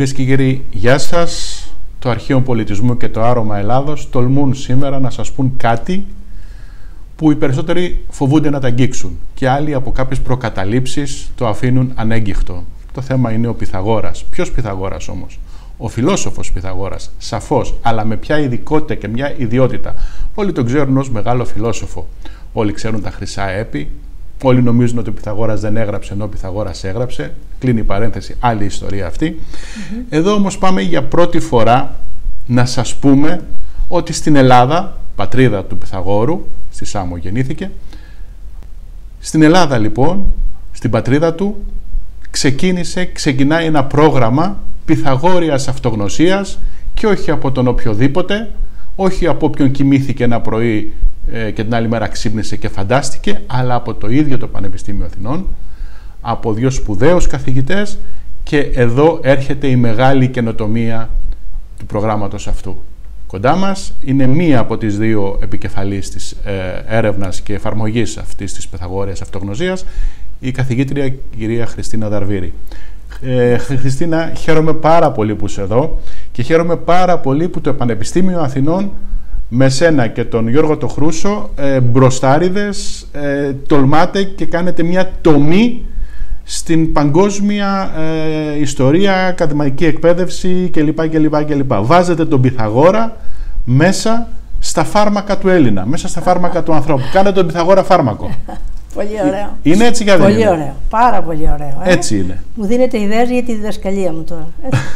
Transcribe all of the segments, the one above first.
Κυρίες και κύριοι, γεια σας. Το Αρχείο Πολιτισμού και το Άρωμα Ελλάδος τολμούν σήμερα να σας πούν κάτι που οι περισσότεροι φοβούνται να τα αγγίξουν και άλλοι από κάποιες προκαταλήψεις το αφήνουν ανέγγιχτο. Το θέμα είναι ο Πυθαγόρας. Ποιος Πυθαγόρας όμως? Ο φιλόσοφος Πυθαγόρας, σαφώς, αλλά με ποια ειδικότητα και μια ιδιότητα? Όλοι τον ξέρουν ως μεγάλο φιλόσοφο. Όλοι ξέρουν τα χρυσά έπι. Όλοι νομίζουν ότι ο Πυθαγόρας δεν έγραψε, ενώ ο Πυθαγόρας έγραψε. Κλείνει η παρένθεση, άλλη ιστορία αυτή. Εδώ όμως πάμε για πρώτη φορά να σας πούμε ότι στην Ελλάδα, πατρίδα του Πυθαγόρου, στη Σάμο γεννήθηκε, στην Ελλάδα λοιπόν, στην πατρίδα του, ξεκινάει ένα πρόγραμμα Πυθαγόριας αυτογνωσίας και όχι από τον οποιοδήποτε, όχι από όποιον κοιμήθηκε ένα πρωί και την άλλη μέρα ξύπνησε και φαντάστηκε, αλλά από το ίδιο το Πανεπιστήμιο Αθηνών, από δύο σπουδαίους καθηγητές, και εδώ έρχεται η μεγάλη καινοτομία του προγράμματος αυτού. Κοντά μας είναι μία από τις δύο επικεφαλής της έρευνας και εφαρμογής αυτής της Πυθαγόριας αυτογνωσίας, η καθηγήτρια κυρία Χριστίνα Δαρβήρη. Χριστίνα, χαίρομαι πάρα πολύ που είσαι εδώ και χαίρομαι πάρα πολύ που το Πανεπιστήμιο Αθηνών με σένα και τον Γιώργο το Χρούσο, μπροστάριδες, τολμάτε και κάνετε μια τομή στην παγκόσμια ιστορία, ακαδημαϊκή εκπαίδευση κλπ. Βάζετε τον Πυθαγόρα μέσα στα φάρμακα του Έλληνα, μέσα στα φάρμακα του ανθρώπου. Κάνετε τον Πυθαγόρα φάρμακο. Πολύ ωραίο. Είναι έτσι για πολύ ωραίο. Πάρα πολύ ωραίο. Έτσι είναι. Μου δίνετε ιδέες για τη διδασκαλία μου τώρα.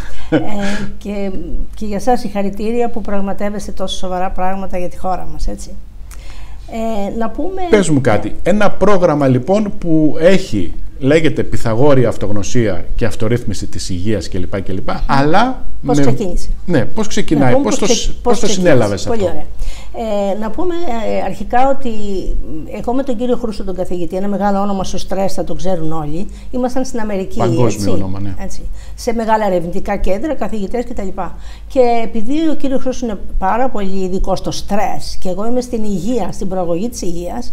Και για σας συγχαρητήρια που πραγματεύεστε τόσο σοβαρά πράγματα για τη χώρα μας, έτσι. Να πούμε... Πες μου κάτι. Ένα πρόγραμμα λοιπόν που έχει, λέγεται Πυθαγόρια αυτογνωσία και αυτορύθμιση της υγείας κλπ. Αλλά... Πώς ξεκίνησε. Ναι, πώς ξεκινάει, πώς το συνέλαβες αυτό? Πολύ ωραία. Να πούμε αρχικά ότι εγώ με τον κύριο Χρούσο τον καθηγητή, ένα μεγάλο όνομα στο στρες, θα το ξέρουν όλοι, ήμασταν στην Αμερική. Παγκόσμιο όνομα, ναι. Έτσι, σε μεγάλα ερευνητικά κέντρα, καθηγητές κτλ. Και επειδή ο κύριος Χρούσος είναι πάρα πολύ ειδικό στο στρες και εγώ είμαι στην υγεία, στην προαγωγή της υγείας,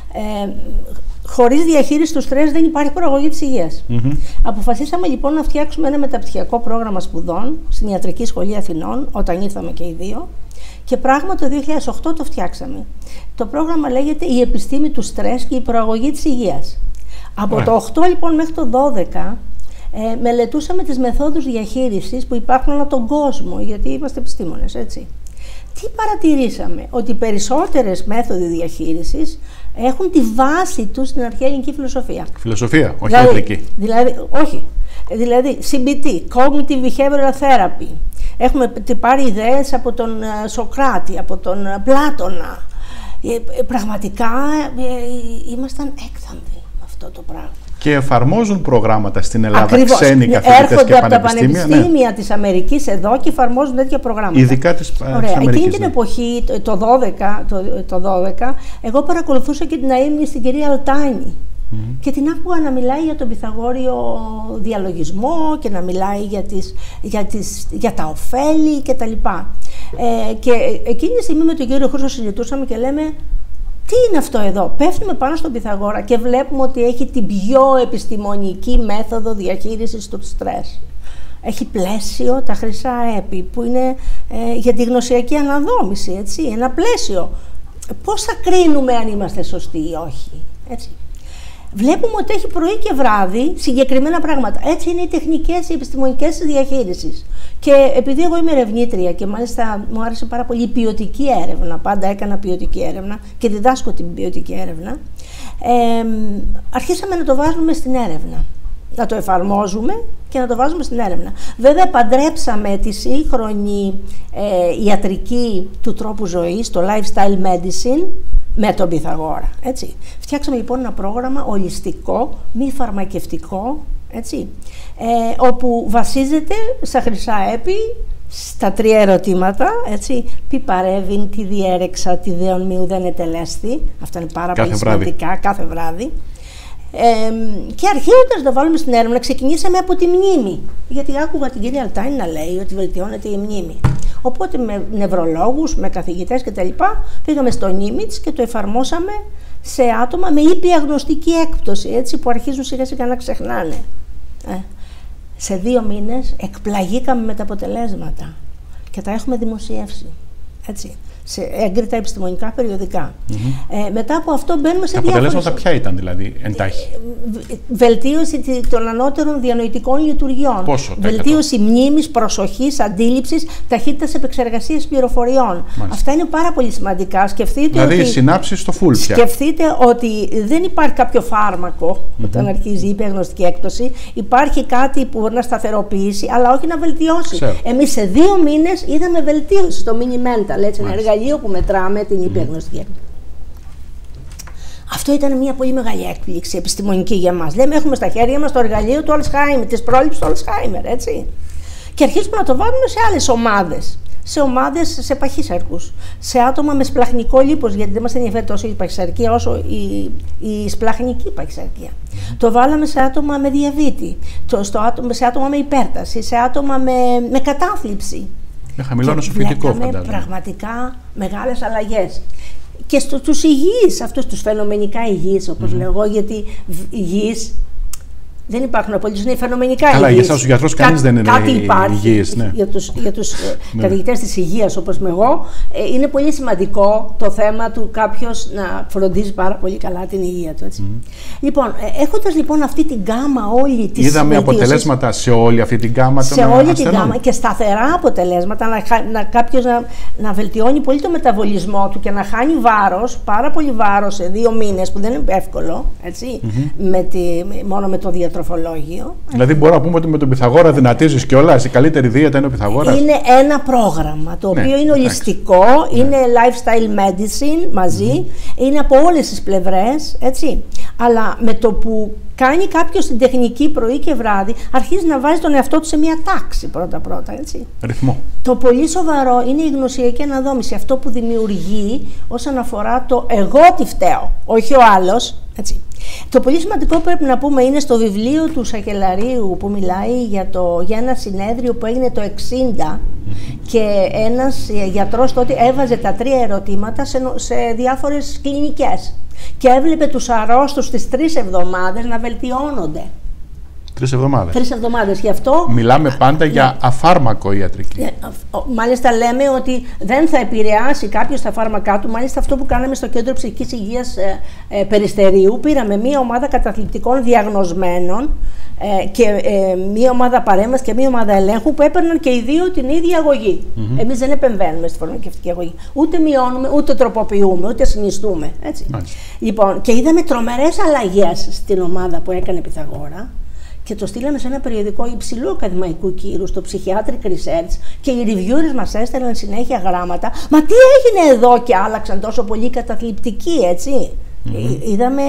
χωρίς διαχείριση του στρες δεν υπάρχει προαγωγή της υγείας. Αποφασίσαμε λοιπόν να φτιάξουμε ένα μεταπτυχιακό πρόγραμμα σπουδών στην Ιατρική Σχολή Αθηνών, όταν ήρθαμε και οι δύο. Και πράγματι το 2008 το φτιάξαμε. Το πρόγραμμα λέγεται «Η επιστήμη του στρες και η προαγωγή της υγείας». Από το 8 λοιπόν μέχρι το 12 μελετούσαμε τις μεθόδους διαχείρισης που υπάρχουν ανά τον κόσμο, γιατί είμαστε επιστήμονες, έτσι. Τι παρατηρήσαμε? Ότι οι περισσότερες μέθοδοι διαχείρισης έχουν τη βάση τους στην αρχαία ελληνική φιλοσοφία. Φιλοσοφία, όχι ιατρική. Δηλαδή, CBT, Cognitive Behavioral Therapy. Έχουμε πάρει ιδέες από τον Σοκράτη, από τον Πλάτωνα. Πραγματικά ήμασταν έκθαμβοι με αυτό το πράγμα. Και εφαρμόζουν προγράμματα στην Ελλάδα. Ακριβώς. Ξένοι καθηγητές έρχονται και από τα πανεπιστήμια της Αμερικής εδώ και εφαρμόζουν τέτοια προγράμματα. Ειδικά της Αμερικής. Εκείνη την εποχή, το 12, εγώ παρακολουθούσα και την αείμνη στην κυρία Αλτάνη. Και την άκουγα να μιλάει για τον Πυθαγόριο διαλογισμό και να μιλάει για τα ωφέλη κτλ. Και εκείνη τη στιγμή με τον κύριο Χρούσο συζητούσαμε και λέμε, τι είναι αυτό εδώ? Πέφτουμε πάνω στον Πυθαγόρα και βλέπουμε ότι έχει την πιο επιστημονική μέθοδο διαχείρισης του στρες. Έχει πλαίσιο, τα χρυσά έπι, που είναι για τη γνωσιακή αναδόμηση, έτσι, ένα πλαίσιο. Πώς θα κρίνουμε αν είμαστε σωστοί ή όχι, έτσι. Βλέπουμε ότι έχει πρωί και βράδυ συγκεκριμένα πράγματα. Έτσι είναι οι τεχνικές, οι επιστημονικές της διαχείρισης. Και επειδή εγώ είμαι ερευνήτρια και μάλιστα μου άρεσε πάρα πολύ η ποιοτική έρευνα, πάντα έκανα ποιοτική έρευνα και διδάσκω την ποιοτική έρευνα, αρχίσαμε να το βάζουμε στην έρευνα. Να το εφαρμόζουμε και να το βάζουμε στην έρευνα. Βέβαια, παντρέψαμε τη σύγχρονη ιατρική του τρόπου ζωής, το lifestyle medicine, με τον Πυθαγόρα, έτσι. Φτιάξαμε λοιπόν ένα πρόγραμμα ολιστικό, μη φαρμακευτικό, έτσι, όπου βασίζεται στα χρυσά έπι, στα 3 ερωτήματα, έτσι, πι παρεύειν, τι διέρεξα, τι δέον μη ουδέν ετελέστη, αυτά είναι πάρα πολύ σημαντικά, κάθε βράδυ. Και αρχίζοντας να το βάλουμε στην έρευνα, ξεκινήσαμε από τη μνήμη, γιατί άκουγα την κυρία Αλτάνη να λέει ότι βελτιώνεται η μνήμη. Οπότε με νευρολόγους, με καθηγητές κτλ. Πήγαμε στο Νίμιτς και το εφαρμόσαμε σε άτομα με ήπια γνωστική έκπτωση, έτσι, που αρχίζουν σιγά σιγά να ξεχνάνε. Σε 2 μήνες εκπλαγήκαμε με τα αποτελέσματα και τα έχουμε δημοσιεύσει. Έτσι. Σε έγκριτα επιστημονικά περιοδικά. Μετά από αυτό μπαίνουμε σε διάφορες... Τα αποτελέσματα ποια ήταν δηλαδή, εντάχει? Βελτίωση των ανώτερων διανοητικών λειτουργιών. Πόσο? Βελτίωση μνήμης, προσοχής, αντίληψης, ταχύτητας επεξεργασίας πληροφοριών. Μάλιστα. Αυτά είναι πάρα πολύ σημαντικά. Σκεφτείτε δηλαδή ότι... οι συνάψεις στο full πια. Σκεφτείτε ότι δεν υπάρχει κάποιο φάρμακο όταν αρχίζει η υπεραγνωστική έκπτωση. Υπάρχει κάτι που μπορεί να σταθεροποιήσει, αλλά όχι να βελτιώσει. Εμείς σε 2 μήνες είδαμε βελτίωση στο mini mental, έτσι, ένα εργαλείο που μετράμε την υπεραγνωστική έκπτωση. Αυτό ήταν μια πολύ μεγάλη έκπληξη επιστημονική για μας. Λέμε, έχουμε στα χέρια μας το εργαλείο του Alzheimer, της πρόληψης του Alzheimer, έτσι. Και αρχίζουμε να το βάλουμε σε άλλες ομάδες. Σε ομάδες, σε παχύσαρκους, σε άτομα με σπλαχνικό λίπος, γιατί δεν μας ενδιαφέρει τόσο η παχυσαρκία όσο η σπλαχνική παχυσαρκία. Το βάλαμε σε άτομα με διαβήτη, σε άτομα με υπέρταση, σε άτομα με κατάθλιψη. Με χαμηλό νοσοποιητικό, φαντάζομαι. Πραγματικά μεγάλες αλλαγές. Και στους υγιείς, αυτούς τους φαινομενικά υγιείς, όπως λέω εγώ, γιατί υγιείς δεν υπάρχουν απολύτως, είναι φαινομενικά υγιείς. Καλά, για εσάς τους γιατρούς κανείς δεν είναι υγιής. Ναι. Για τους καθηγητές της υγείας, όπως είμαι εγώ, είναι πολύ σημαντικό το θέμα του κάποιος να φροντίζει πάρα πολύ καλά την υγεία του. Έτσι. Λοιπόν, έχοντας λοιπόν αυτή την γκάμα όλη της είδαμε αποτελέσματα σε όλη αυτή την γκάμα των ασθενών. Σε όλη την γκάμα και σταθερά αποτελέσματα, κάποιος να βελτιώνει πολύ το μεταβολισμό του και να χάνει βάρος, πάρα πολύ βάρος σε 2 μήνες, που δεν είναι εύκολο, έτσι, μόνο με το διατροφολόγιο. Δηλαδή, μπορώ να πούμε ότι με τον Πυθαγόρα δυνατίζεις κιόλας. Η καλύτερη δίαιτα είναι ο Πυθαγόρας. Είναι ένα πρόγραμμα το οποίο είναι ολιστικό, είναι lifestyle medicine μαζί, είναι από όλες τις πλευρές, έτσι. Αλλά με το που κάνει κάποιος την τεχνική πρωί και βράδυ, αρχίζει να βάζει τον εαυτό του σε μια τάξη πρώτα-πρώτα, έτσι. Ρυθμό. Το πολύ σοβαρό είναι η γνωσιακή αναδόμηση, αυτό που δημιουργεί όσον αφορά το εγώ τι φταίω, όχι ο άλλος, έτσι. Το πολύ σημαντικό πρέπει να πούμε είναι στο βιβλίο του Σακελαρίου που μιλάει για ένα συνέδριο που έγινε το 1960 και ένας γιατρός τότε έβαζε τα 3 ερωτήματα σε διάφορες κλινικές και έβλεπε τους αρρώστους τις 3 εβδομάδες να βελτιώνονται. 3 εβδομάδες. 3 εβδομάδες. Γι' αυτό μιλάμε πάντα για αφάρμακο ιατρική. Μάλιστα λέμε ότι δεν θα επηρεάσει κάποιος τα φάρμακά του. Μάλιστα αυτό που κάναμε στο Κέντρο Ψυχικής Υγείας Περιστερίου, πήραμε μία ομάδα καταθλιπτικών διαγνωσμένων και μία ομάδα παρέμβασης και μία ομάδα ελέγχου που έπαιρναν και οι 2 την ίδια αγωγή. Εμείς δεν επεμβαίνουμε στη φαρμακευτική αγωγή. Ούτε μειώνουμε, ούτε τροποποιούμε, ούτε συνιστούμε. Έτσι. Λοιπόν, και είδαμε τρομερές αλλαγές στην ομάδα που έκανε Πυθαγόρα. Και το στείλαμε σε ένα περιοδικό υψηλού ακαδημαϊκού κύρου, στο Psychiatric Research, και οι reviewers μας έστελναν συνέχεια γράμματα. Μα τι έγινε εδώ και άλλαξαν τόσο πολύ καταθλιπτικοί, έτσι. Είδαμε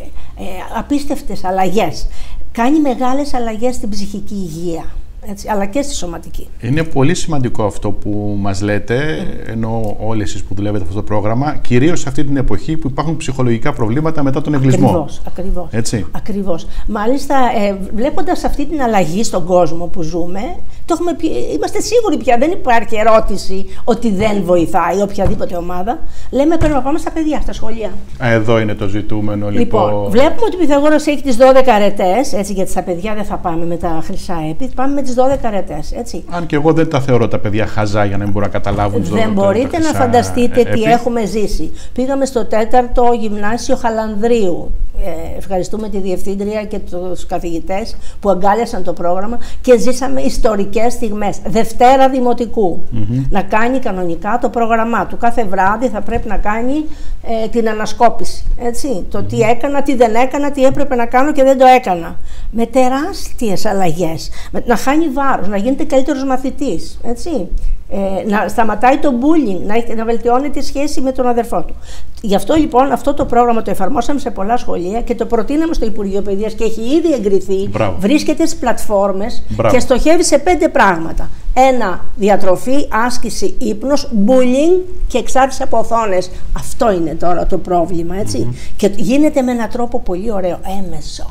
απίστευτες αλλαγές. Κάνει μεγάλες αλλαγές στην ψυχική υγεία. Έτσι, αλλά και στη σωματική. Είναι πολύ σημαντικό αυτό που μας λέτε, ενώ όλοι εσείς που δουλεύετε αυτό το πρόγραμμα, κυρίως σε αυτή την εποχή που υπάρχουν ψυχολογικά προβλήματα μετά τον εγκλισμό. Ακριβώς. Έτσι. Ακριβώς. Μάλιστα, βλέποντας αυτή την αλλαγή στον κόσμο που ζούμε, είμαστε σίγουροι πια, δεν υπάρχει ερώτηση ότι δεν βοηθάει οποιαδήποτε ομάδα. Λέμε πρέπει να πάμε στα παιδιά, στα σχολεία. Εδώ είναι το ζητούμενο, λοιπόν. Βλέπουμε ότι ο Πυθαγόρας έχει τις 12 αρετές, έτσι, γιατί στα παιδιά δεν θα πάμε με τα χρυσά έπι, πάμε με τις 12 αρετές, έτσι. Αν και εγώ δεν τα θεωρώ τα παιδιά χαζά για να μην μπορούν να καταλάβουν τις 12 δεν μπορείτε να φανταστείτε τι έχουμε ζήσει. Πήγαμε στο 4ο Γυμνάσιο Χαλανδρίου. Ευχαριστούμε τη Διευθύντρια και τους καθηγητές που αγκάλιασαν το πρόγραμμα και ζήσαμε ιστορικές στιγμές. Δευτέρα Δημοτικού. Να κάνει κανονικά το πρόγραμμά του. Κάθε βράδυ θα πρέπει να κάνει την ανασκόπηση. Έτσι. Το τι έκανα, τι δεν έκανα, τι έπρεπε να κάνω και δεν το έκανα. Με τεράστιες αλλαγές. Να χάνει βάρος, να γίνεται καλύτερος μαθητής. Έτσι. Να σταματάει το bullying, να βελτιώνει τη σχέση με τον αδερφό του. Γι' αυτό λοιπόν αυτό το πρόγραμμα το εφαρμόσαμε σε πολλά σχολεία και το προτείναμε στο Υπουργείο Παιδείας και έχει ήδη εγκριθεί. Μπράβο. Βρίσκεται στις πλατφόρμες και στοχεύει σε 5 πράγματα. 1. Διατροφή, άσκηση, ύπνος, bullying και εξάρτηση από οθόνες. Αυτό είναι τώρα το πρόβλημα, έτσι. Και γίνεται με έναν τρόπο πολύ ωραίο, έμεσο.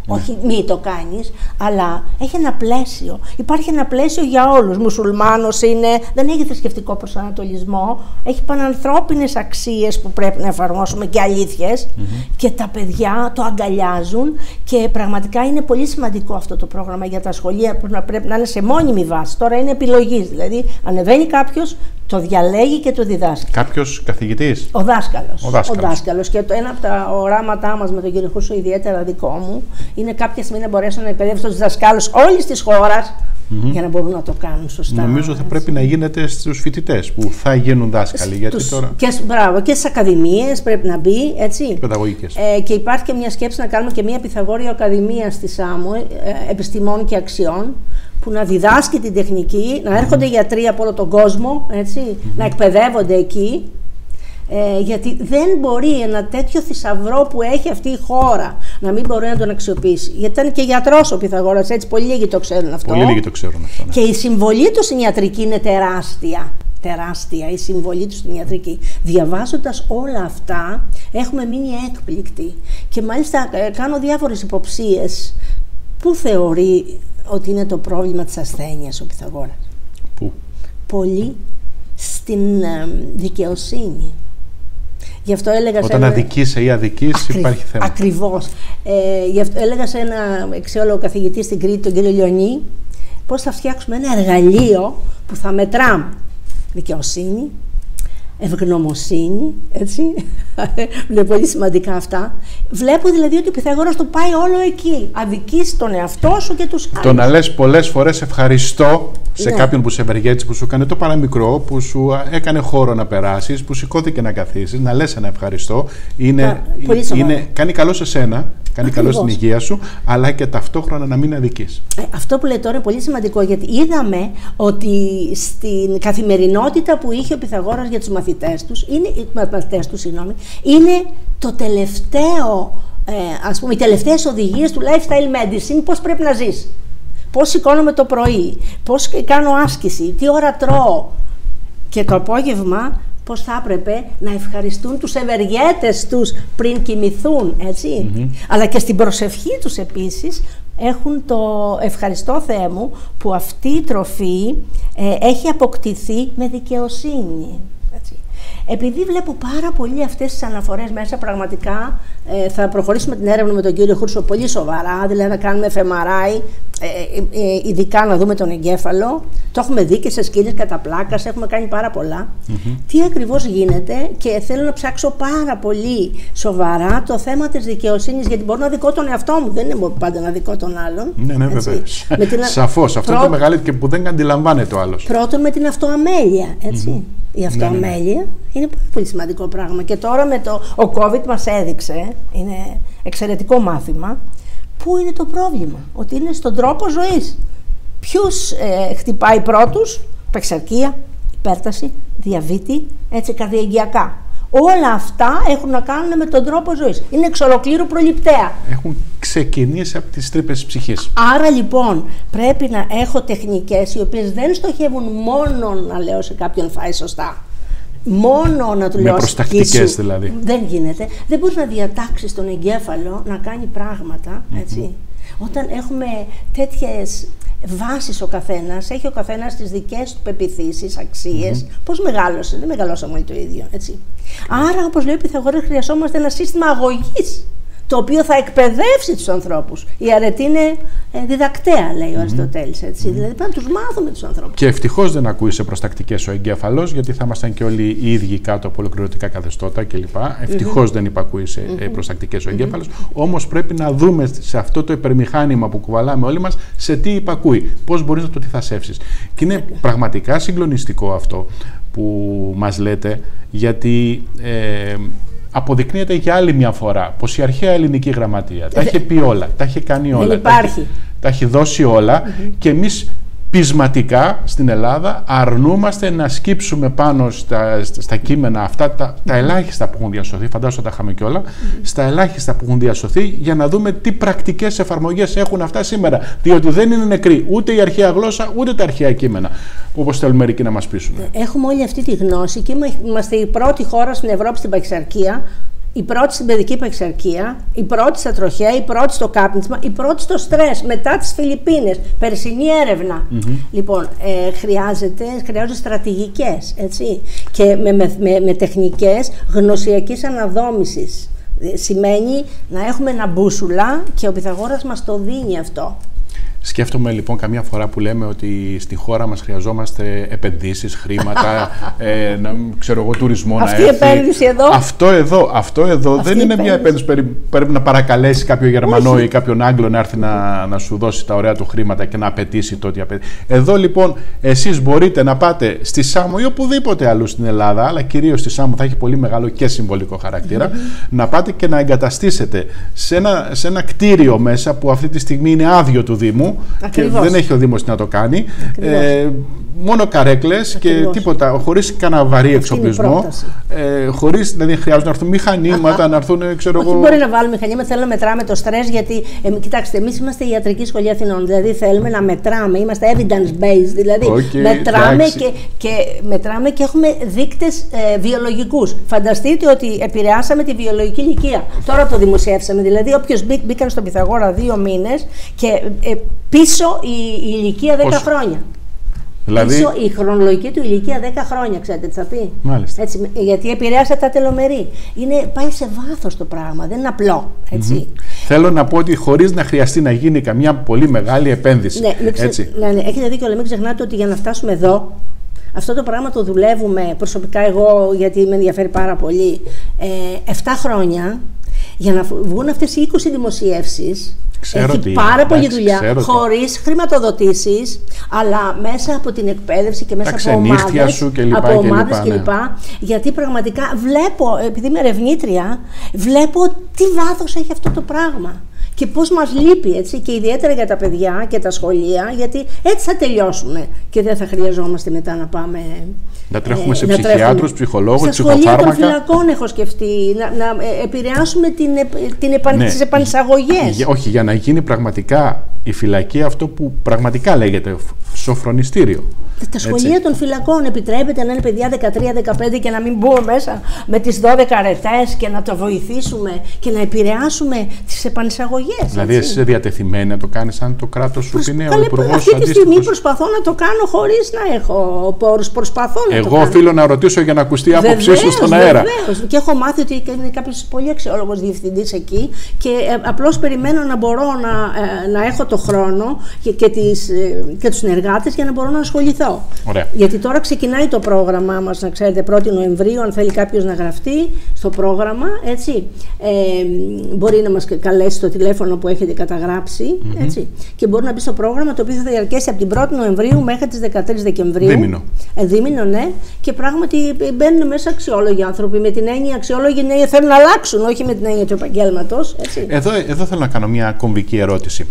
Όχι μη το κάνεις, αλλά έχει ένα πλαίσιο. Υπάρχει ένα πλαίσιο για όλους. Μουσουλμάνος είναι, δεν έχει θρησκευτικό προσανατολισμό, έχει πανανθρώπινες αξίες που πρέπει να εφαρμόσουμε και αλήθειες, και τα παιδιά το αγκαλιάζουν, και πραγματικά είναι πολύ σημαντικό αυτό το πρόγραμμα για τα σχολεία που πρέπει να είναι σε μόνιμη βάση. Τώρα είναι επιλογής, δηλαδή ανεβαίνει κάποιος, το διαλέγει και το διδάσκει. Κάποιος καθηγητής? Ο δάσκαλος. Ο δάσκαλος. Και ένα από τα οράματά μας με τον κύριο Χούσο, ιδιαίτερα δικό μου, είναι κάποια στιγμή να μπορέσω να εκπαιδεύσω τους δασκάλους όλης της χώρας για να μπορούν να το κάνουν σωστά. Νομίζω θα πρέπει να γίνεται στους φοιτητές που θα γίνουν δάσκαλοι. Γιατί τώρα... και στις ακαδημίες πρέπει να μπει, έτσι. Παιδαγωγικές. Και υπάρχει και μια σκέψη να κάνουμε και μια Πυθαγόριο Ακαδημία στη Σάμο, επιστημών και αξιών, που να διδάσκει την τεχνική, να έρχονται γιατροί από όλο τον κόσμο, έτσι, να εκπαιδεύονται εκεί. Γιατί δεν μπορεί ένα τέτοιο θησαυρό που έχει αυτή η χώρα να μην μπορεί να τον αξιοποιήσει. Γιατί ήταν και γιατρός ο Πυθαγόρας, έτσι, πολύ λίγοι το ξέρουν αυτό. Πολύ λίγοι το ξέρουν αυτό, ναι. Και η συμβολή του στην ιατρική είναι τεράστια. Τεράστια η συμβολή του στην ιατρική. Διαβάζοντας όλα αυτά, έχουμε μείνει έκπληκτοι. Και μάλιστα κάνω διάφορες υποψίες. Πού θεωρεί ότι είναι το πρόβλημα της ασθένειας ο Πυθαγόρας? Πού? Πολύ στην δικαιοσύνη. Γι' αυτό έλεγα όταν αδικείσαι ή αδικείς υπάρχει θέμα. Ακριβώς. Γι' αυτό έλεγα σε ένα αξιόλογο καθηγητή στην Κρήτη, τον κύριο Λιονί, πώς θα φτιάξουμε ένα εργαλείο που θα μετράμε δικαιοσύνη, ευγνωμοσύνη, έτσι. Είναι πολύ σημαντικά αυτά. Βλέπω δηλαδή ότι ο Πυθαγόρας το πάει όλο εκεί. Αδικείς τον εαυτό σου και τους άλλους. Το να λες πολλές φορές ευχαριστώ σε κάποιον που σε ευεργέτησε, που σου έκανε το παραμικρό, που σου έκανε χώρο να περάσεις, που σηκώθηκε να καθίσεις, να λες ένα ευχαριστώ, κάνει καλό σε σένα, κάνει καλό στην υγεία σου, αλλά και ταυτόχρονα να μην αδικείς. Αυτό που λέει τώρα είναι πολύ σημαντικό, γιατί είδαμε ότι στην καθημερινότητα που είχε ο Πυθαγόρας για τους μαθητές του, είναι το τελευταίο, ας πούμε, οι τελευταίες οδηγίες του lifestyle medicine, πώς πρέπει να ζεις. Πώς σηκώνομαι το πρωί, πώς κάνω άσκηση, τι ώρα τρώω, και το απόγευμα πώς θα έπρεπε να ευχαριστούν τους ευεργέτες τους πριν κοιμηθούν, έτσι. Αλλά και στην προσευχή τους επίσης έχουν το ευχαριστώ Θεέ μου που αυτή η τροφή έχει αποκτηθεί με δικαιοσύνη, έτσι. Επειδή βλέπω πάρα πολύ αυτές τις αναφορές μέσα, πραγματικά θα προχωρήσουμε την έρευνα με τον κύριο Χούρσο πολύ σοβαρά, δηλαδή να κάνουμε FMRI, ειδικά να δούμε τον εγκέφαλο. Το έχουμε δει και σε σκύλες κατά πλάκας, έχουμε κάνει πάρα πολλά. Τι ακριβώς γίνεται, και θέλω να ψάξω πάρα πολύ σοβαρά το θέμα της δικαιοσύνης, γιατί μπορώ να δικώ τον εαυτό μου, δεν είναι πάντα να δικώ τον άλλον. Ναι, βεβαίως. Σαφώς, αυτό είναι το μεγαλύτερο και που δεν αντιλαμβάνεται ο άλλος. Πρώτον με την αυτοαμέλεια, έτσι. Η αυτοαμέλεια είναι πολύ σημαντικό πράγμα. Και τώρα με ο COVID μας έδειξε, είναι εξαιρετικό μάθημα, πού είναι το πρόβλημα. Ότι είναι στον τρόπο ζωής. Ποιους χτυπάει πρώτους? Παξαρκία, υπέρταση, διαβήτη, έτσι, καρδιαγγειακά. Όλα αυτά έχουν να κάνουν με τον τρόπο ζωής. Είναι εξ ολοκλήρου προληπταία. Έχουν ξεκινήσει από τις τρύπες της ψυχής. Άρα λοιπόν πρέπει να έχω τεχνικές οι οποίες δεν στοχεύουν μόνο να λέω σε κάποιον φάει σωστά. Μόνο να του λέω προστακτικές δηλαδή. Δεν γίνεται. Δεν μπορείς να διατάξεις τον εγκέφαλο να κάνει πράγματα, έτσι. Όταν έχουμε τέτοιες βάσεις ο καθένας, έχει ο καθένας τις δικές του πεποιθήσεις, αξίες. Πώς μεγάλωσε? Δεν μεγαλώσαμε όλοι το ίδιο, έτσι. Άρα, όπως λέει ο Πυθαγόρας, χρειαζόμαστε ένα σύστημα αγωγής, το οποίο θα εκπαιδεύσει τους ανθρώπους. Η αρετή είναι διδακτέα, λέει ο Αριστοτέλης, έτσι. Δηλαδή πρέπει να τους μάθουμε τους ανθρώπους. Και ευτυχώς δεν ακούει σε προστακτικές ο εγκέφαλος, γιατί θα ήμασταν και όλοι οι ίδιοι κάτω από ολοκληρωτικά καθεστώτα κλπ. Ευτυχώς δεν υπακούει σε προστακτικές ο εγκέφαλος. Όμως πρέπει να δούμε σε αυτό το υπερμηχάνημα που κουβαλάμε όλοι μας σε τι υπακούει, πώς μπορείς να το τυθασεύσεις. Και είναι πραγματικά συγκλονιστικό αυτό που μας λέτε, γιατί αποδεικνύεται για άλλη μια φορά πως η αρχαία ελληνική γραμματεία τα είχε πει όλα, τα είχε κάνει όλα, δεν υπάρχει. Τα έχει δώσει όλα, και εμείς πεισματικά στην Ελλάδα αρνούμαστε να σκύψουμε πάνω στα κείμενα αυτά τα ελάχιστα που έχουν διασωθεί, φαντάζομαι τα είχαμε κιόλα, στα ελάχιστα που έχουν διασωθεί, για να δούμε τι πρακτικές εφαρμογές έχουν αυτά σήμερα. Διότι δεν είναι νεκρή ούτε η αρχαία γλώσσα ούτε τα αρχαία κείμενα, όπως θέλουν μερικοί να μας πείσουν. Έχουμε όλη αυτή τη γνώση και είμαστε η πρώτη χώρα στην Ευρώπη στην παχυσαρκία. Η πρώτη στην παιδική παχυσαρκία, η πρώτη στα τροχαία, η πρώτη στο κάπνισμα, η πρώτη στο στρες, μετά τις Φιλιππίνες, περσινή έρευνα. Λοιπόν, χρειάζονται στρατηγικές, έτσι, και με τεχνικές γνωσιακής αναδόμησης. Σημαίνει να έχουμε ένα μπούσουλα και ο Πυθαγόρας μας το δίνει αυτό. Σκέφτομαι λοιπόν καμιά φορά που λέμε ότι στη χώρα μας χρειαζόμαστε επενδύσεις, χρήματα, ξέρω εγώ, τουρισμό. Αυτή η επένδυση εδώ. Αυτό εδώ δεν είναι μια επένδυση που πρέπει να παρακαλέσει κάποιο Γερμανό ή κάποιον Άγγλο να έρθει να σου δώσει τα ωραία του χρήματα και να απαιτήσει το ότι απαιτεί. Εδώ λοιπόν εσείς μπορείτε να πάτε στη Σάμο ή οπουδήποτε αλλού στην Ελλάδα, αλλά κυρίως στη Σάμο θα έχει πολύ μεγάλο και συμβολικό χαρακτήρα, να πάτε και να εγκαταστήσετε σε ένα κτίριο μέσα που αυτή τη στιγμή είναι άδειο του Δήμου. Ακριβώς. Και δεν έχει ο Δήμος να το κάνει. Μόνο καρέκλες και τίποτα, χωρίς κανένα βαρύ εξοπλισμό. Χωρίς, δηλαδή χρειάζονται να έρθουν μηχανήματα, να έρθουν, ξέρω εγώ. Όχι, μπορεί να βάλουμε μηχανήματα, θέλουμε να μετράμε το στρες, γιατί κοιτάξτε, εμείς είμαστε η Ιατρική Σχολή Αθηνών. Δηλαδή θέλουμε να μετράμε, είμαστε evidence-based, δηλαδή μετράμε και έχουμε δείκτες βιολογικούς. Φανταστείτε ότι επηρεάσαμε τη βιολογική ηλικία. Τώρα το δημοσιεύσαμε. Δηλαδή, όποιος μπήκαν στον Πυθαγόρα 2 μήνες και πίσω η ηλικία 10 χρόνια. Δηλαδή... Πίσω η χρονολογική του ηλικία 10 χρόνια, ξέρετε τι θα πει. Μάλιστα. Έτσι, γιατί επηρεάσε τα τελομερή. Πάει σε βάθος το πράγμα, δεν είναι απλό. Έτσι. Θέλω να πω ότι χωρίς να χρειαστεί να γίνει καμιά πολύ μεγάλη επένδυση. Ναι, έχετε δίκιο, αλλά μην ξεχνάτε ότι για να φτάσουμε εδώ, αυτό το πράγμα το δουλεύουμε προσωπικά εγώ, γιατί με ενδιαφέρει πάρα πολύ, 7 χρόνια, για να βγουν αυτές οι 20 δημοσιεύσεις. Έχει πάρα πολλή δουλειά, χωρίς χρηματοδοτήσεις, αλλά μέσα από την εκπαίδευση και μέσα από ομάδες κλπ. Γιατί πραγματικά βλέπω, επειδή είμαι ερευνήτρια, βλέπω τι βάθος έχει αυτό το πράγμα. Και πώς μας λείπει, έτσι, και ιδιαίτερα για τα παιδιά και τα σχολεία, γιατί έτσι θα τελειώσουμε και δεν θα χρειαζόμαστε μετά να πάμε. Να τρέχουμε σε ψυχιάτρους, ψυχολόγους, ψυχοφάρμακα. Στα σχολεία των φυλακών έχω σκεφτεί, να επηρεάσουμε τις επανεισαγωγές. Όχι, για να γίνει πραγματικά η φυλακή αυτό που πραγματικά λέγεται σοφρονιστήριο. Τα σχολεία των φυλακών επιτρέπεται να είναι παιδιά 13-15 και να μην μπούμε μέσα με τις 12 αρετές και να το βοηθήσουμε και να επηρεάσουμε τις επανεισαγωγές. Δηλαδή, εσύ είσαι διατεθειμένη να το κάνεις αν το κράτος σου πει νέο υπουργός. Αυτή τη στιγμή προσπαθώ να το κάνω χωρίς να έχω πόρους. Προσπαθώ να το κάνω. Εγώ οφείλω να ρωτήσω για να ακουστεί η άποψή σου στον αέρα. Βεβαίως. Και έχω μάθει ότι είναι κάποιος πολύ αξιόλογος διευθυντής εκεί και απλώς περιμένω να μπορώ να έχω το χρόνο και τους συνεργάτες για να μπορώ να ασχοληθώ. Ωραία. Γιατί τώρα ξεκινάει το πρόγραμμά μας, να ξέρετε, 1η Νοεμβρίου, αν θέλει κάποιος να γραφτεί στο πρόγραμμα, έτσι, μπορεί να μας καλέσει στο τηλέφωνο που έχετε καταγράψει, έτσι, και μπορεί να μπει στο πρόγραμμα, το οποίο θα διαρκέσει από την 1η Νοεμβρίου μέχρι τις 13 Δεκεμβρίου. Δίμηνο, ναι, και πράγματι μπαίνουν μέσα αξιόλογοι άνθρωποι, με την έννοια αξιόλογοι νέοι θέλουν να αλλάξουν, όχι με την έννοια του επαγγέλματος. Εδώ θέλω να κάνω μια κομβική ερώτηση.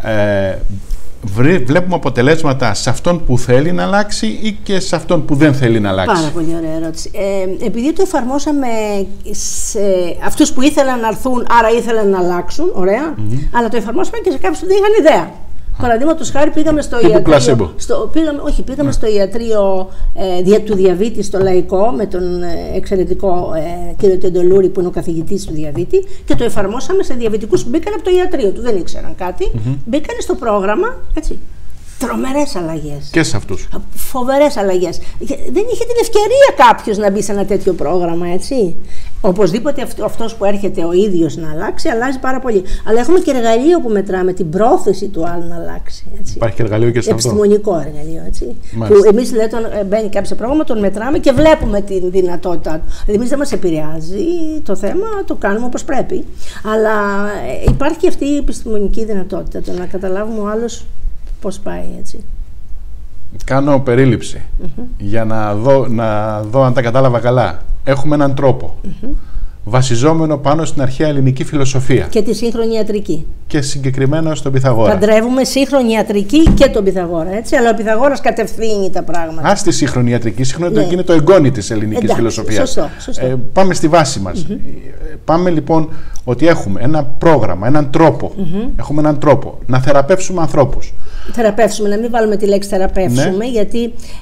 Βλέπουμε αποτελέσματα σε αυτόν που θέλει να αλλάξει ή και σε αυτόν που δεν θέλει να αλλάξει? Πάρα πολύ ωραία ερώτηση. Επειδή το εφαρμόσαμε σε αυτούς που ήθελαν να έρθουν, άρα ήθελαν να αλλάξουν, ωραία, αλλά το εφαρμόσαμε και σε κάποιους που δεν είχαν ιδέα. Παραδείγματος χάρη, πήγαμε στο ιατρείο. Πήγαμε στο ιατρείο του διαβήτη στο Λαϊκό με τον εξαιρετικό κύριο Τεντολούρη, που είναι ο καθηγητής του διαβήτη, και το εφαρμόσαμε σε διαβητικούς που μπήκαν από το ιατρείο του. Δεν ήξεραν κάτι. Μπήκαν στο πρόγραμμα, έτσι. Τρομερές αλλαγές. Και σε αυτούς. Φοβερές αλλαγές. Δεν είχε την ευκαιρία κάποιος να μπει σε ένα τέτοιο πρόγραμμα, έτσι. Οπωσδήποτε αυτός που έρχεται ο ίδιος να αλλάξει, αλλάζει πάρα πολύ. Αλλά έχουμε και εργαλείο που μετράμε την πρόθεση του άλλου να αλλάξει. Έτσι. Υπάρχει και εργαλείο και σε αυτό. Επιστημονικό εργαλείο. Έτσι. Που εμείς, δηλαδή, μπαίνει κάποιο σε πρόγραμμα, τον μετράμε και βλέπουμε την δυνατότητά του. Δηλαδή, εμείς δεν μας επηρεάζει το θέμα, το κάνουμε όπως πρέπει. Αλλά υπάρχει και αυτή η επιστημονική δυνατότητα, το να καταλάβουμε ο άλλος πώς πάει, έτσι. Κάνω περίληψη για να δω αν τα κατάλαβα καλά. Έχουμε έναν τρόπο βασιζόμενο πάνω στην αρχαία ελληνική φιλοσοφία και τη σύγχρονη ιατρική. Και συγκεκριμένα στον Πυθαγόρα. Παντρεύουμε σύγχρονη ιατρική και τον Πυθαγόρα, έτσι, αλλά ο Πυθαγόρας κατευθύνει τα πράγματα. Στη σύγχρονη ιατρική. Σύγχρονη ιατρική είναι το εγγόνι της ελληνικής φιλοσοφίας. Σωστό. Πάμε στη βάση μας. Πάμε λοιπόν ότι έχουμε ένα πρόγραμμα, έναν τρόπο, έχουμε έναν τρόπο να θεραπεύσουμε ανθρώπους. Θεραπεύσουμε, να μην βάλουμε τη λέξη θεραπεύσουμε, γιατί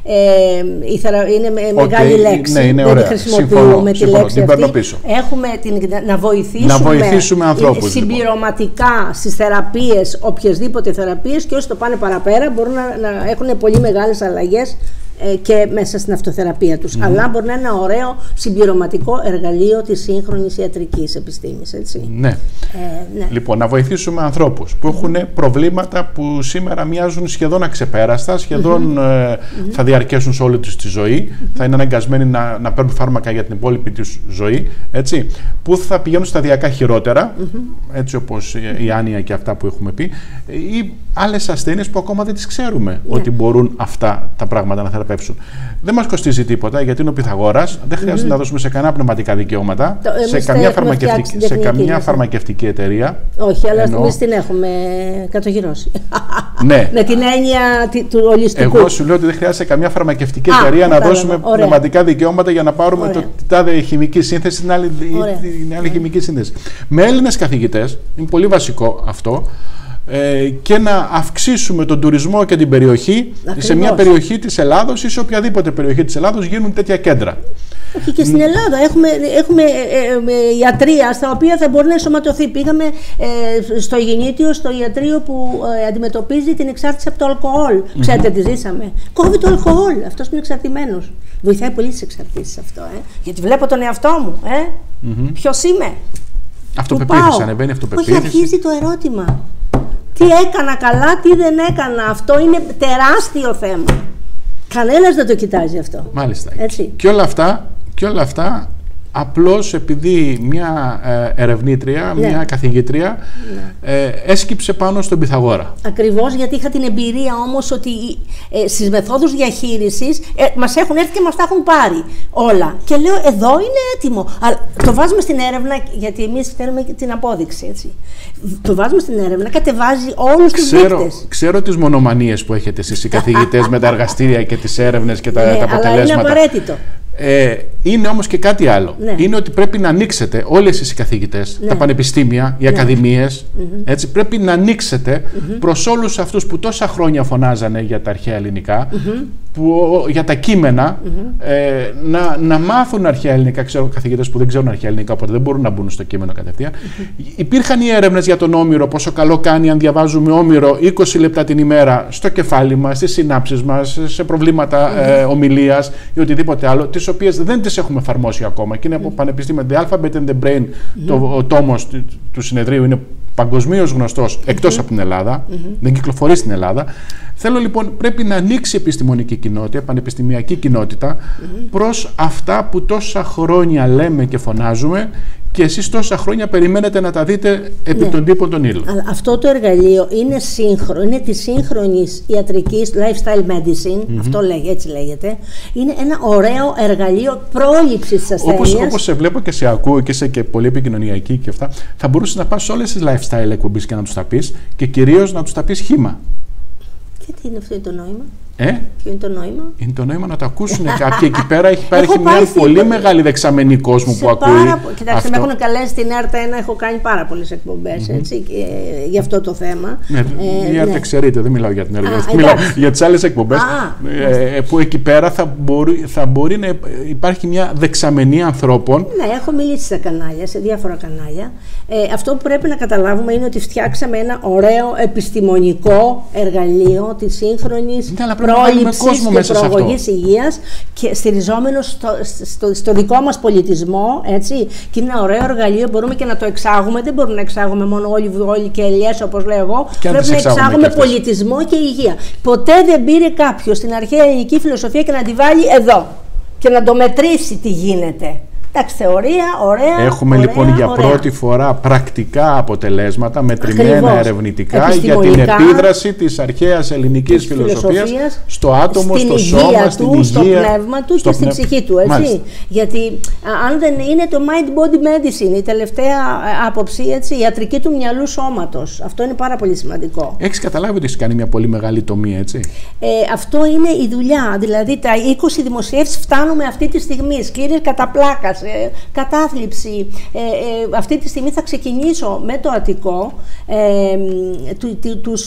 είναι μεγάλη λέξη. Ναι, είναι δεν ωραία. τη χρησιμοποιούμε τη λέξη αυτή. Πίσω. Έχουμε να βοηθήσουμε ανθρώπους, συμπληρωματικά στις θεραπείες, οποιασδήποτε θεραπείες, και όσοι το πάνε παραπέρα μπορούν να έχουν πολύ μεγάλες αλλαγές και μέσα στην αυτοθεραπεία τους. Αλλά μπορεί να είναι ένα ωραίο συμπληρωματικό εργαλείο της σύγχρονης ιατρικής επιστήμης. Έτσι. Ναι. Ναι. Λοιπόν, να βοηθήσουμε ανθρώπους που έχουν προβλήματα που σήμερα μοιάζουν σχεδόν αξεπέραστα, σχεδόν θα διαρκέσουν σε όλη τους τη ζωή, θα είναι αναγκασμένοι να παίρνουν φάρμακα για την υπόλοιπη τους ζωή, έτσι, που θα πηγαίνουν σταδιακά χειρότερα, έτσι όπως η άνοια και αυτά που έχουμε πει, ή άλλες ασθένειες που ακόμα δεν τις ξέρουμε ότι μπορούν αυτά τα πράγματα να θεραπεύσουν. Δεν μας κοστίζει τίποτα, γιατί είναι ο Πυθαγόρας, δεν χρειάζεται να δώσουμε σε κανένα πνευματικά δικαιώματα, σε καμία φαρμακευτική εταιρεία. Όχι, αλλά εμείς την έχουμε κατοχυρώσει. Ναι. Με την έννοια του ολιστικού. Εγώ σου λέω ότι δεν χρειάζεται καμία φαρμακευτική εταιρεία να δώσουμε πνευματικά δικαιώματα για να πάρουμε την τάδε χημική σύνθεση, την άλλη χημική σύνθεση. Με Έλληνες καθηγητές, είναι πολύ βασικό αυτό, και να αυξήσουμε τον τουρισμό και την περιοχή. Ακριβώς. Σε μια περιοχή της Ελλάδος ή σε οποιαδήποτε περιοχή της Ελλάδος γίνουν τέτοια κέντρα. Όχι, και στην Ελλάδα έχουμε ιατρεία στα οποία θα μπορεί να ενσωματωθεί. Πήγαμε στο Γεννήτιο, στο ιατρείο που αντιμετωπίζει την εξάρτηση από το αλκοόλ. Ξέρετε τι ζήσαμε. Κόβει το αλκοόλ, αυτός που είναι εξαρτημένος. Βοηθάει πολύ στις εξαρτήσεις αυτό. Γιατί βλέπω τον εαυτό μου. Ποιος είμαι. Αυτοπεποίθηση, ανεβαίνει αυτοπεποίθηση. Όχι, αρχίζει το ερώτημα. Τι έκανα καλά, τι δεν έκανα. Αυτό είναι τεράστιο θέμα. Κανένας δεν το κοιτάζει αυτό. Μάλιστα. Έτσι. Και όλα αυτά απλώς επειδή μια ερευνήτρια, μια καθηγήτρια έσκυψε πάνω στον Πυθαγόρα. Ακριβώς, γιατί είχα την εμπειρία όμως ότι στις μεθόδους διαχείρισης μας έχουν έρθει και μας τα έχουν πάρει όλα. Και λέω, εδώ είναι έτοιμο. Αλλά το βάζουμε στην έρευνα, γιατί εμείς θέλουμε την απόδειξη. Έτσι. Το βάζουμε στην έρευνα, κατεβάζει όλους τους δείκτες. Ξέρω τις μονομανίες που έχετε εσείς οι καθηγητές με τα εργαστήρια και τις έρευνες και τα αποτελέσματα. Αλλά είναι απαραίτητο. Είναι όμως και κάτι άλλο. Είναι ότι πρέπει να ανοίξετε όλες οι καθηγητές, τα πανεπιστήμια, οι ακαδημίες, έτσι, πρέπει να ανοίξετε προς όλους αυτούς που τόσα χρόνια φωνάζανε για τα αρχαία ελληνικά, για τα κείμενα, να μάθουν αρχαία ελληνικά. Ξέρω καθηγητές που δεν ξέρουν αρχαία ελληνικά, οπότε δεν μπορούν να μπουν στο κείμενο κατευθείαν. Υπήρχαν οι έρευνες για τον Όμηρο, πόσο καλό κάνει αν διαβάζουμε Όμηρο 20 λεπτά την ημέρα στο κεφάλι μας, στις συνάψεις μας, σε προβλήματα ομιλίας ή οτιδήποτε άλλο, τις οποίες δεν τις έχουμε εφαρμόσει ακόμα. Και είναι από πανεπιστήμια. The Alphabet and the Brain, ο τόμος του συνεδρίου είναι παγκοσμίως γνωστός εκτός από την Ελλάδα, δεν κυκλοφορεί στην Ελλάδα. Θέλω λοιπόν, πρέπει να ανοίξει η επιστημονική κοινότητα, η πανεπιστημιακή κοινότητα προς αυτά που τόσα χρόνια λέμε και φωνάζουμε και εσείς τόσα χρόνια περιμένετε να τα δείτε επί των τύπων των ύλων. Αλλά αυτό το εργαλείο είναι σύγχρονο, είναι της σύγχρονης ιατρικής lifestyle medicine, αυτό έτσι λέγεται. Είναι ένα ωραίο εργαλείο πρόληψης της ασθένειας. Όπως σε βλέπω και σε ακούω και είσαι και πολύ επικοινωνιακή και αυτά, θα μπορούσες να πας σε όλες τις lifestyle εκπομπές και να τους τα πεις και κυρίως να τους τα πεις χύμα. Και τι είναι αυτό το νόημα? Ποιο είναι το νόημα? Είναι το νόημα να το ακούσουν κάποιοι εκεί πέρα. Υπάρχει μια πολύ μεγάλη δεξαμενή κόσμου που ακούει. Κοιτάξτε, με έχουν καλέσει στην ΕΡΤ1, έχω κάνει πάρα πολλές εκπομπές για αυτό το θέμα. Η ΕΡΤ ξέρετε, δεν μιλάω για την ΕΡΤ. Μιλάω για τις άλλες εκπομπές που εκεί πέρα θα μπορεί να υπάρχει μια δεξαμενή ανθρώπων. Ναι, έχω μιλήσει στα κανάλια, σε διάφορα κανάλια. Αυτό που πρέπει να καταλάβουμε είναι ότι φτιάξαμε ένα ωραίο επιστημονικό εργαλείο της σύγχρονης πρόληψης και προαγωγής υγείας και στηριζόμενο στο δικό μας πολιτισμό, έτσι, και είναι ένα ωραίο εργαλείο, μπορούμε και να το εξάγουμε, δεν μπορούμε να εξάγουμε μόνο όλοι και ελιές όπως λέω εγώ, πρέπει να εξάγουμε πολιτισμό και υγεία. Ποτέ δεν πήρε κάποιος στην αρχαία ελληνική φιλοσοφία και να τη βάλει εδώ και να το μετρήσει τι γίνεται. Εντάξει, θεωρία, ωραία. Έχουμε λοιπόν για πρώτη φορά πρακτικά αποτελέσματα, μετρημένα ερευνητικά για την επίδραση της αρχαίας ελληνικής φιλοσοφίας στο άτομο, στο σώμα, στην υγεία, στο πνεύμα του και στην ψυχή του. Έτσι. Γιατί αν δεν είναι το mind-body medicine, η τελευταία άποψη, έτσι, η ιατρική του μυαλού σώματος. Αυτό είναι πάρα πολύ σημαντικό. Έχεις καταλάβει ότι έχεις κάνει μια πολύ μεγάλη τομή, έτσι. Αυτό είναι η δουλειά. Δηλαδή, τα 20 δημοσιεύσεις φτάνουμε αυτή τη στιγμή. Σκλήρες κατά πλάκας. κατάθλιψη. Αυτή τη στιγμή θα ξεκινήσω με το Αττικό τους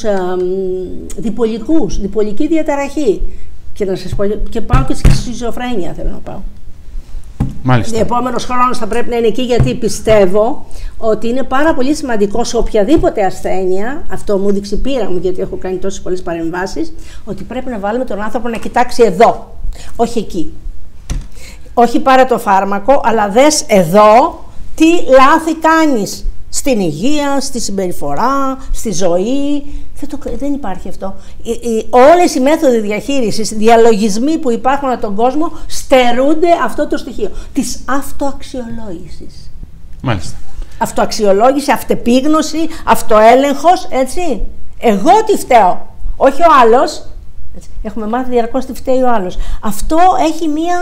διπολική διαταραχή. Και να σας πω, και πάω και στη σχιζοφρένεια θέλω να πάω. Μάλιστα. Ο επόμενος χρόνος θα πρέπει να είναι εκεί, γιατί πιστεύω ότι είναι πάρα πολύ σημαντικό σε οποιαδήποτε ασθένεια, αυτό μου δείξει η πείρα μου, γιατί έχω κάνει τόσες πολλές παρεμβάσεις, ότι πρέπει να βάλουμε τον άνθρωπο να κοιτάξει εδώ, όχι εκεί. Όχι πάρε το φάρμακο, αλλά δες εδώ τι λάθη κάνεις στην υγεία, στη συμπεριφορά, στη ζωή. Δεν υπάρχει αυτό. Όλες οι μέθοδοι διαχείρισης, οι διαλογισμοί που υπάρχουν από τον κόσμο στερούνται αυτό το στοιχείο της αυτοαξιολόγησης. Μάλιστα. Αυτοαξιολόγηση, αυτεπίγνωση, αυτοέλεγχος, έτσι. Εγώ τι φταίω, όχι ο άλλος. Έτσι. Έχουμε μάθει διαρκώς τι φταίει ο άλλος. Αυτό έχει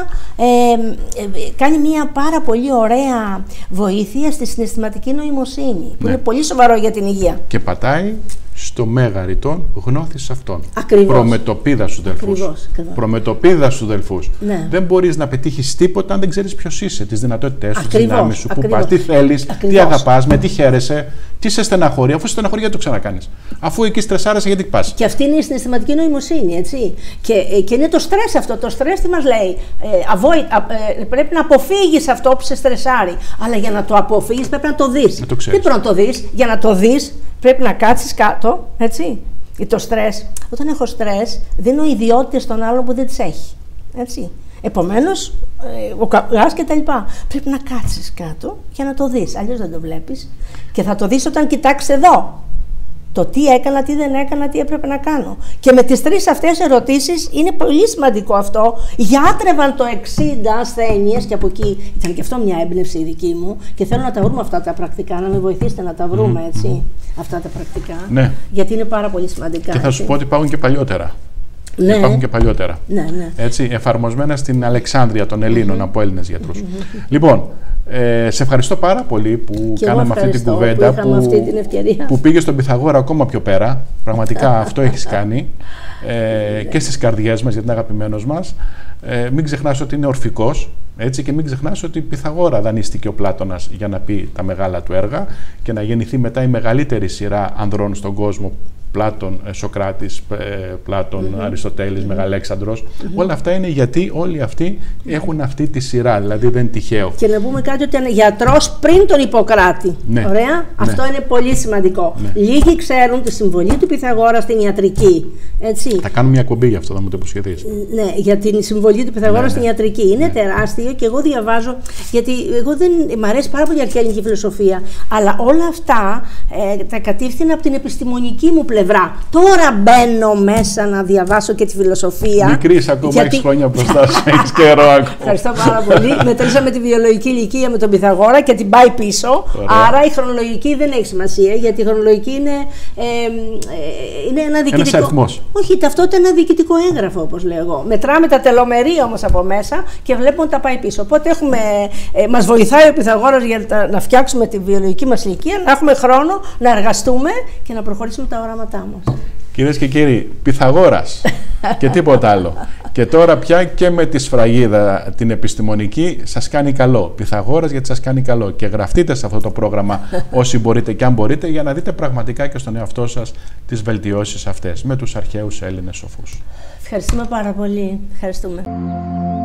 κάνει μια πάρα πολύ ωραία βοήθεια στη συναισθηματική νοημοσύνη, που είναι πολύ σοβαρό για την υγεία. Και πατάει στο μέγα ρητόν γνώθεις αυτών. Ακριβώς. Προμετωπίδα στους δελφούς. Ακριβώς. Προμετωπίδα στους δελφούς. Ναι. Δεν μπορείς να πετύχεις τίποτα αν δεν ξέρεις ποιος είσαι, τις δυνατότητές σου, τις δυνάμεις σου, πού πας, τι θέλεις, τι αγαπάς, με τι χαίρεσαι, τι σε στεναχωρεί. Αφού σε στεναχωρεί, γιατί το ξανακάνεις. Αφού εκεί στρεσάρεσαι, γιατί πας. Και αυτή είναι η συναισθηματική νοημοσύνη, έτσι. Και είναι το στρες αυτό. Το στρες τι μας λέει. Πρέπει να αποφύγεις αυτό που σε στρεσάρει. Αλλά για να το αποφύγεις πρέπει να το δεις. Δεν πρέπει να το δεις. Για να το δεις πρέπει να κάτσεις κάτω, έτσι. Το στρες. Όταν έχω στρες, δίνω ιδιότητες στον άλλον που δεν τις έχει. Έτσι. Επομένως, ο καυγάς και τα λοιπά. Πρέπει να κάτσεις κάτω για να το δεις. Αλλιώς δεν το βλέπεις. Και θα το δεις όταν κοιτάξεις εδώ. Το τι έκανα, τι δεν έκανα, τι έπρεπε να κάνω. Και με τις τρεις αυτές ερωτήσεις είναι πολύ σημαντικό αυτό. Γιάτρευαν το 60 ασθένειες και από εκεί ήταν και αυτό μια έμπνευση δική μου. Και θέλω να τα βρούμε αυτά τα πρακτικά, να με βοηθήσετε να τα βρούμε, έτσι. Αυτά τα πρακτικά. Ναι. Γιατί είναι πάρα πολύ σημαντικά. Και θα σου πω ότι υπάρχουν και παλιότερα. Ναι. Υπάρχουν και παλιότερα. Ναι. Έτσι, εφαρμοσμένα στην Αλεξάνδρεια των Ελλήνων από Έλληνες γιατρούς. Λοιπόν, σε ευχαριστώ πάρα πολύ που κάναμε αυτή την κουβέντα, που πήγε στον Πυθαγόρα ακόμα πιο πέρα. Πραγματικά αυτό έχεις κάνει και στις καρδιές μας, γιατί είναι αγαπημένος μας. Μην ξεχνάς ότι είναι ορφικός, έτσι, και μην ξεχνάς ότι Πυθαγόρα δανείστηκε ο Πλάτωνας για να πει τα μεγάλα του έργα και να γεννηθεί μετά η μεγαλύτερη σειρά ανδρών στον κόσμο. Πλάτων, Σοκράτης, Πλάτων, Αριστοτέλης, Μεγαλέξανδρος. Όλα αυτά είναι γιατί όλοι αυτοί έχουν αυτή τη σειρά, δηλαδή δεν είναι τυχαίο. Και να πούμε κάτι, ότι είναι γιατρός πριν τον Ιπποκράτη. Ναι. Ωραία. Ναι. Αυτό είναι πολύ σημαντικό. Ναι. Λίγοι ξέρουν τη συμβολή του Πυθαγόρα στην ιατρική. Έτσι. Θα κάνουμε μια εκπομπή γι' αυτό, θα μου το υποσχεθείς. Ναι, για την συμβολή του Πυθαγόρα στην ιατρική. Είναι τεράστιο και εγώ διαβάζω, γιατί εγώ δεν μ' αρέσει πάρα πολύ η αρχαία ελληνική φιλοσοφία, αλλά όλα αυτά τα κατήφθηνα από την επιστημονική μου πλευρά. Τώρα μπαίνω μέσα να διαβάσω και τη φιλοσοφία. Μικρής ακόμα, έχεις χρόνια μπροστά σου, έχεις καιρό ακόμα. Ευχαριστώ πάρα πολύ. Μετρήσαμε τη βιολογική ηλικία με τον Πυθαγόρα και την πάει πίσω. Ωραία. Άρα η χρονολογική δεν έχει σημασία, γιατί η χρονολογική είναι ένα διοικητικό. Ένας αριθμός. Όχι, ταυτότητα είναι ένα διοικητικό έγγραφο, όπως λέω εγώ. Μετράμε τα τελομερή όμως από μέσα και βλέπουμε ότι τα πάει πίσω. Οπότε μας βοηθάει ο Πυθαγόρας για να φτιάξουμε τη βιολογική μας ηλικία, να έχουμε χρόνο να εργαστούμε και να προχωρήσουμε τα οράματά μας. Κυρίες και κύριοι, Πυθαγόρας και τίποτα άλλο. Και τώρα πια και με τη σφραγίδα την επιστημονική σας κάνει καλό. Πυθαγόρας γιατί σας κάνει καλό. Και γραφτείτε σε αυτό το πρόγραμμα όσοι μπορείτε και αν μπορείτε, για να δείτε πραγματικά και στον εαυτό σας τις βελτιώσεις αυτές με τους αρχαίους Έλληνες σοφούς. Ευχαριστούμε πάρα πολύ. Ευχαριστούμε.